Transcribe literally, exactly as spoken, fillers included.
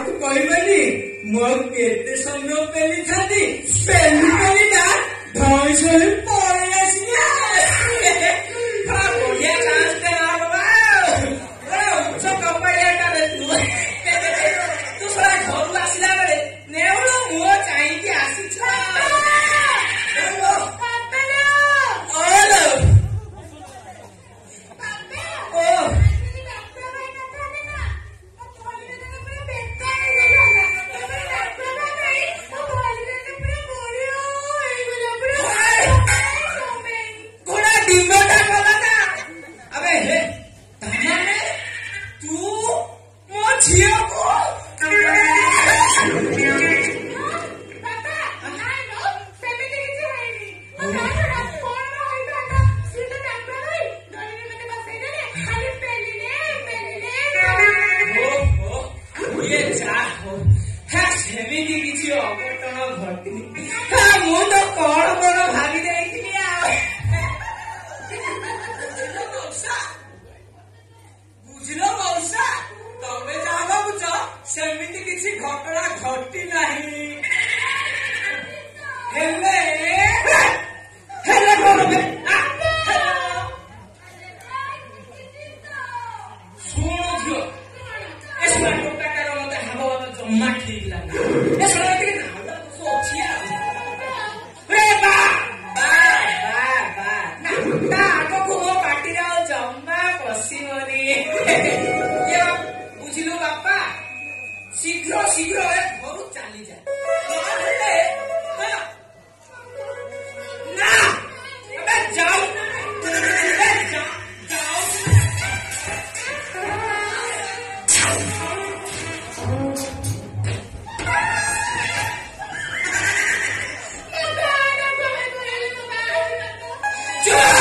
କାହାକୁ କହିବନି ମୋ କେତେ ସମୟ ପେଲି ଥାନ୍ତି ପେଲି ପେଲି ନା ଧଇଁ ସହି ପଳେଇ ଆସିଲା ବଢିଆ ଚାନ୍ସ ଉଚ୍ଚ କପାଳିଆଟା ତୁ ତୁ ଶଳା ଘରୁ ଆସିଲା ବେଳେ ନେଉଳ ମୁହଁ ଚାହିଁକି ଆସିଛ ସେମିତି କିଛି ଘଟଣା ଘଟି ନାହିଁ ହେଲେ ହେଲେ କଣ ଶୁଣ ଝିଅ ଏସବୁ ଟୋଟାକାର ମତେ ଭାବଗତ ଜମା ଠିକ ଲାଗେ ଏସବୁ ଟିକେ ନାଉଡା ଦୋଷ ଅଛି ଆଗକୁ ମୋ ପାଟିରେ ଆଉ ଜମା ପଶିବନି ବୁଝିଲୁ ବାପା ଶୀଘ୍ର ଶୀଘ୍ର ଏ ଘରୁ ଚାଲିଯାଏ ନା ଯାଉ ଯାଉ